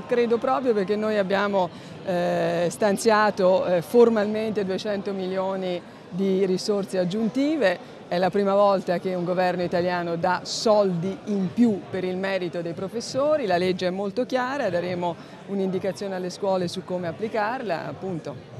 credo proprio, perché noi abbiamo stanziato formalmente 200 milioni di risorse aggiuntive. È la prima volta che un governo italiano dà soldi in più per il merito dei professori, la legge è molto chiara, daremo un'indicazione alle scuole su come applicarla, appunto.